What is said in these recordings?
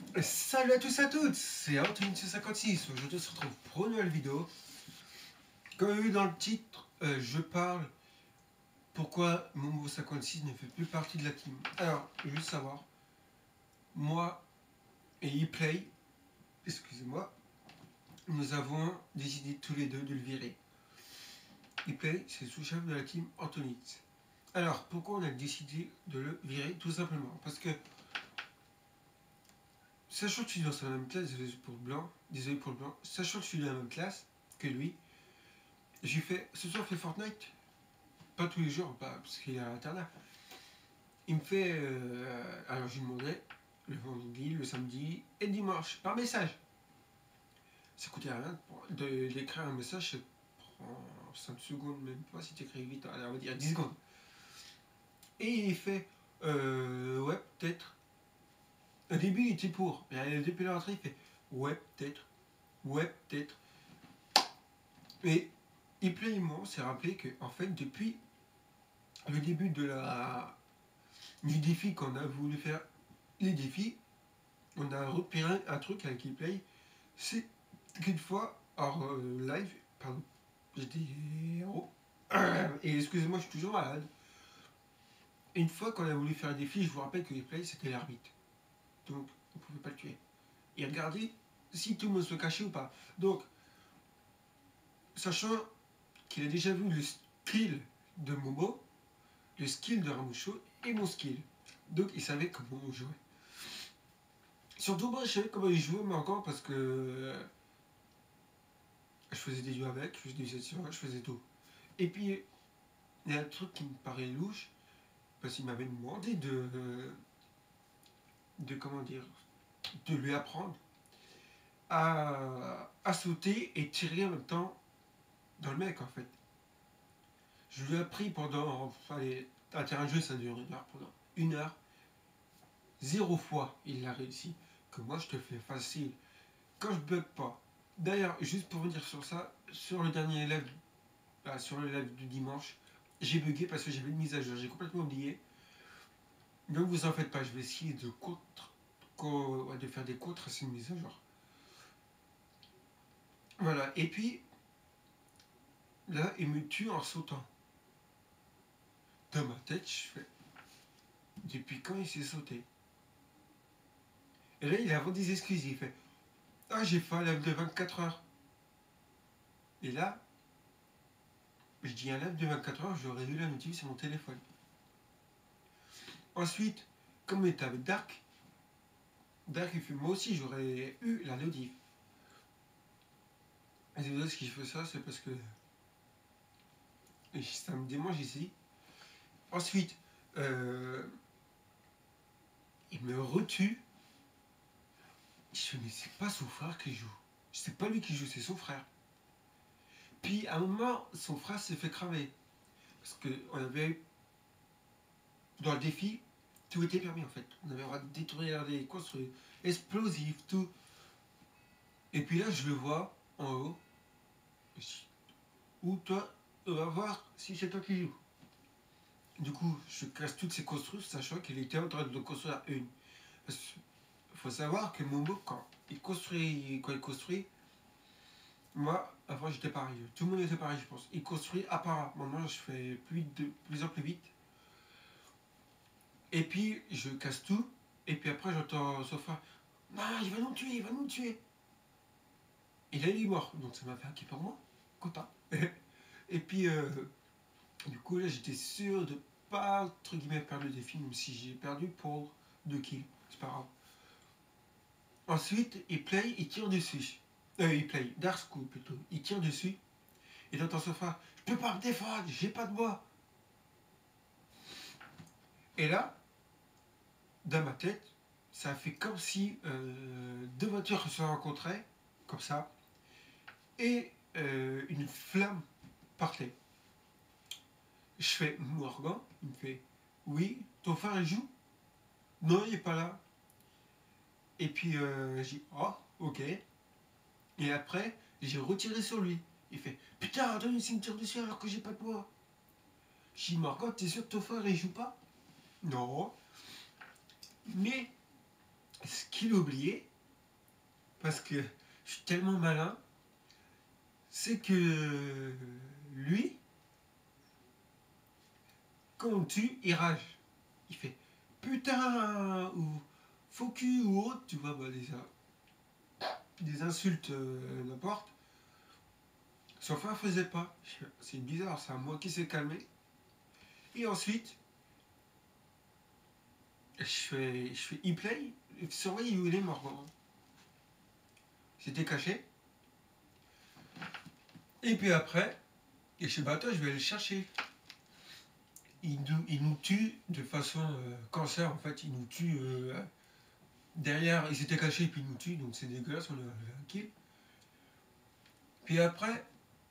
Salut à tous et à toutes, c'est Anthony56. Aujourd'hui on se retrouve pour une nouvelle vidéo. Comme vous avez vu dans le titre, je parle pourquoi Momo56 ne fait plus partie de la team. Alors, je veux savoir, moi et ePlay, excusez-moi, nous avons décidé tous les deux de le virer. ePlay, c'est le sous-chef de la team Anthonix. Alors, pourquoi on a décidé de le virer? Tout simplement parce que, sachant que je suis dans la même classe, désolé pour le blanc, sachant que je suis dans la même classe que lui, j'ai fait, ce soir on fait Fortnite, pas tous les jours, parce qu'il est à l'internat. Il me fait, alors je lui demandais, le vendredi, le samedi et le dimanche, par message. Ça coûtait rien d'écrire un message, ça prend 5 secondes, même pas si tu écris vite, allez, on va dire 10 secondes. Et il fait, ouais, peut-être. Au début, il était pour, et depuis la rentrée, il fait, ouais, peut-être, ouais, peut-être. Et il s'est rappelé que, en fait, depuis le début du défi qu'on a voulu faire, les défis, on a repéré un truc avec ePlay, c'est qu'une fois, hors live, pardon, j'étais héros, et excusez-moi, je suis toujours malade. Une fois qu'on a voulu faire un défi, je vous rappelle que ePlay c'était l'arbitre, donc on ne pouvait pas le tuer. Et regardez si tout le monde se cachait ou pas. Donc, sachant qu'il a déjà vu le skill de Momo, le skill de Ramoucho et mon skill. Donc il savait comment on jouait. Surtout moi je savais comment il jouait, mais encore parce que je faisais des jeux avec, je faisais des sessions, je faisais tout. Et puis il y a un truc qui me paraît louche, parce qu'il m'avait demandé de comment dire, de lui apprendre à sauter et tirer en même temps dans le mec en fait. Je lui ai appris pendant, allez, un terrain de jeu ça dure 1 heure, pendant 1 heure, 0 fois il l'a réussi. Que moi je te fais facile. Quand je bug pas. D'ailleurs, juste pour revenir sur ça, sur le dernier live, sur le live du dimanche, j'ai bugué parce que j'avais une mise à jour, j'ai complètement oublié. Donc vous en faites pas, je vais essayer de faire des contres à ces mises à jour. Voilà, et puis là, il me tue en sautant. Dans ma tête, je fais, depuis quand il s'est sauté? Et là, il invente des excuses, il fait, ah, j'ai fait un live de 24 heures. Et là, je dis un live de 24 heures, j'aurais vu la notif sur mon téléphone. Ensuite, comme on était avec Dark, il fait, moi aussi j'aurais eu la notif. Et c'est ce qui fait ça, c'est parce que ça me démange ici. Ensuite, il me retue. Je fais, mais c'est pas son frère qui joue. C'est pas lui qui joue, c'est son frère. Puis à un moment, son frère s'est fait cramer. Parce qu'on avait, dans le défi, tout était permis en fait. On avait le droit de détruire des construire, explosifs, tout. Et puis là, je le vois en haut. Ou toi, on va voir si c'est toi qui joues. Du coup, je casse toutes ces constructions, sachant qu'il était en train de construire une. Il faut savoir que Momo, quand il construit, moi, avant j'étais pareil. Tout le monde était pareil, je pense. Il construit à part. Maintenant, je fais plus en plus vite. Et puis, je casse tout. Et puis après, j'entends Sofa. Non, il va nous tuer, il va nous tuer. Et là, il est mort. Donc, ça m'a fait un kiff pour moi. Content. Et puis, du coup, là, j'étais sûr de pas, entre guillemets, perdre le défi, même si j'ai perdu pour 2 kills. C'est pas grave. Ensuite, il tire dessus. Dark School plutôt. Il tire dessus. Et dans ton sofa, je peux pas me défendre, j'ai pas de bois. Et là, dans ma tête, ça a fait comme si 2 voitures se rencontraient, comme ça, et une flamme partait. Je fais Morgan, il me fait oui, ton frère il joue? Non, il est pas là. Et puis j'ai dit oh, ok. Et après, j'ai retiré sur lui. Il fait putain, donne une cimetière dessus alors que j'ai pas de bois. J'ai dit Morgan, t'es sûr que ton frère il joue pas? Non. Mais ce qu'il oubliait, parce que je suis tellement malin, c'est que lui, quand on le tue, il rage. Il fait putain ou faux cul ou autre, tu vois, bah, des insultes n'importe. Son frère faisait pas. C'est bizarre, c'est à moi qui s'est calmé. Et ensuite, je fais e-play. Surveille où il est mort. C'était caché. Et puis après, et je sais pas, toi, je vais aller le chercher. Il nous tue de façon cancer, en fait. Il nous tue derrière. Il s'était caché et puis il nous tue. Donc c'est dégueulasse, on a un kill. Puis après,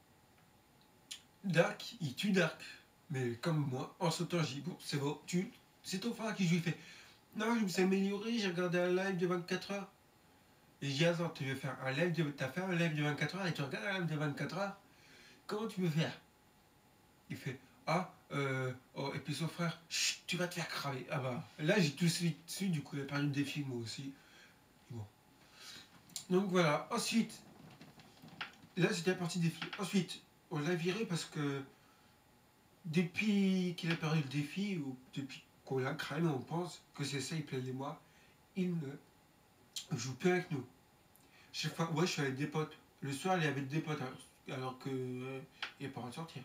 Dark, il tue Dark. Mais comme moi, en sautant, je dis bon, c'est bon, c'est ton frère qui joue. Il fait non, je me suis amélioré, j'ai regardé un live de 24 heures. Et je dis attends, tu veux faire un live t'as fait un live de 24 heures et tu regardes un live de 24 heures. Comment tu veux faire? Il fait ah, oh, et puis son frère, chut, tu vas te faire craver. Ah bah, là j'ai tout de suite dessus, du coup il a perdu des films moi aussi. Bon. Donc voilà, ensuite, là c'était la partie défi. Ensuite, on l'a viré parce que depuis qu'il a perdu le défi, ou depuis qu'on l'a cramé, on pense que c'est ça, il plaît les mois, il ne joue plus avec nous. Chaque fois, ouais, je suis avec des potes. Le soir, il est avec des potes, alors que il n'est pas en de sortir.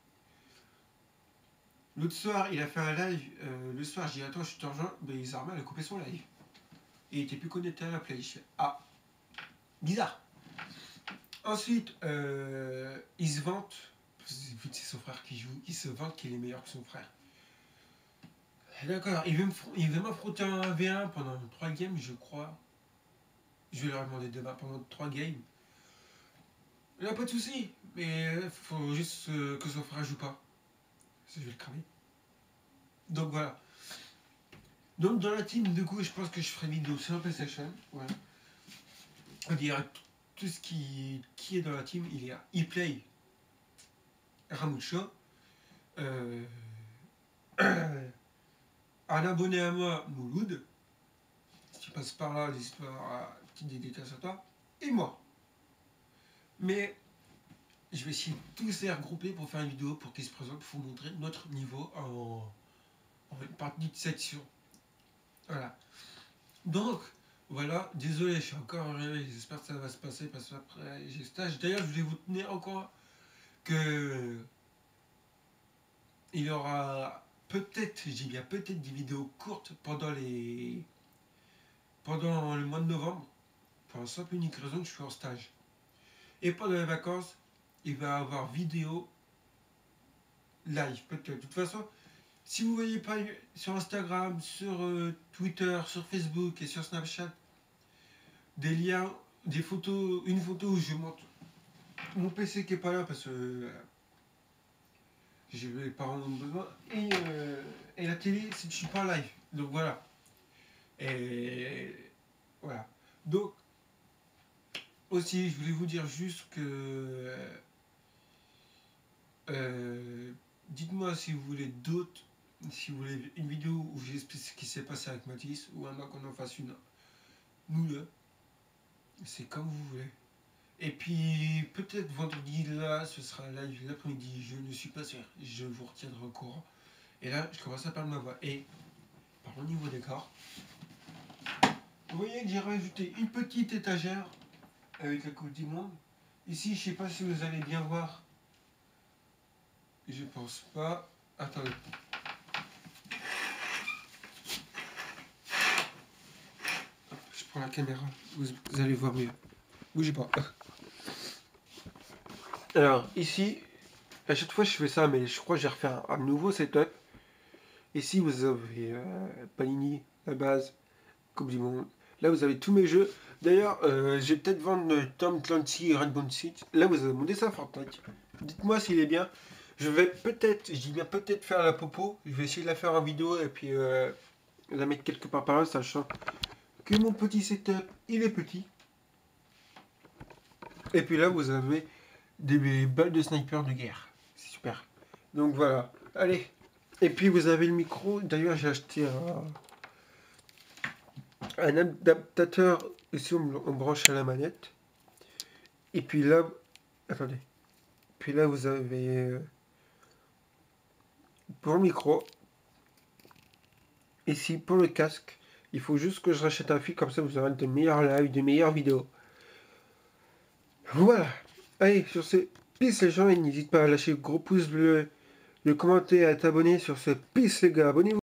L'autre soir, il a fait un live. Le soir, je dis attends, je te rejoins. Ben, Isarma, a coupé son live. Et il était plus connecté à la play. Je fais ah, bizarre. Ensuite, il se vante. Vu que c'est son frère qui joue, il se vante qu'il est meilleur que son frère. D'accord, il veut m'affronter un 1v1 pendant 3 games, je crois. Je vais leur demander demain pendant 3 games. Il n'y a pas de souci, mais faut juste que son frère joue pas. Je vais le cramer. Donc voilà. Donc dans la team, du coup, je pense que je ferai une vidéo sur PlayStation. Voilà. On dirait tout ce qui est dans la team. Il y a ePlay, Ramucho, un abonné à moi, Mouloud. Si tu passes par là, l'histoire, petite dédicace à toi. Et moi. Mais je vais essayer de tous les regrouper pour faire une vidéo pour qu'ils se présentent, pour vous montrer notre niveau en une partie de section. Voilà. Donc, voilà, désolé, je suis encore arrivé, j'espère que ça va se passer parce qu'après j'ai stage. D'ailleurs, je voulais vous tenir encore que il y aura peut-être, je dis bien peut-être des vidéos courtes pendant le mois de novembre, pour la simple et unique raison que je suis en stage. Et pendant les vacances, il va y avoir vidéo live, peut-être. De toute façon, si vous ne voyez pas sur Instagram, sur Twitter, sur Facebook et sur Snapchat, des liens, des photos, une photo où je montre mon PC qui est pas là parce que j'ai les parents ont besoin, et la télé, c'est que je suis pas en live. Donc voilà. Et voilà. Donc aussi, je voulais vous dire juste que dites-moi si vous voulez d'autres, si vous voulez une vidéo où j'explique ce qui s'est passé avec Mathis, ou un qu'on en fasse une. Nous deux. C'est comme vous voulez. Et puis peut-être vendredi là, ce sera live l'après-midi, je ne suis pas sûr. Je vous retiendrai au courant. Et là, je commence à perdre ma voix. Et par au niveau des corps, vous voyez que j'ai rajouté une petite étagère avec la Coupe du Monde. Ici, je sais pas si vous allez bien voir. Je pense pas. Attendez. Hop, je prends la caméra. Vous allez voir mieux. Bougez pas. Alors, ici, à chaque fois je fais ça, mais je crois que j'ai refait un nouveau setup. Ici, vous avez Panini, la base, Coupe du Monde. Là, vous avez tous mes jeux. D'ailleurs, je vais peut-être vendre Tom Clancy et Rainbow Six. Là, vous avez mon dessin Fortnite. Dites-moi s'il est bien. Je vais peut-être, je dis bien peut-être faire la popo. Je vais essayer de la faire en vidéo et puis la mettre quelque part par là, sachant que mon petit setup, il est petit. Et puis là, vous avez des balles de sniper de guerre. C'est super. Donc voilà. Allez. Et puis vous avez le micro. D'ailleurs, j'ai acheté un adaptateur, ici on branche à la manette. Et puis là, attendez. Puis là vous avez pour le micro. Ici pour le casque. Il faut juste que je rachète un fil, comme ça vous aurez de meilleurs lives, de meilleures vidéos. Voilà. Allez, sur ce, peace les gens, et n'hésite pas à lâcher le gros pouce bleu, le commenter, à t'abonner sur ce peace les gars, abonnez-vous.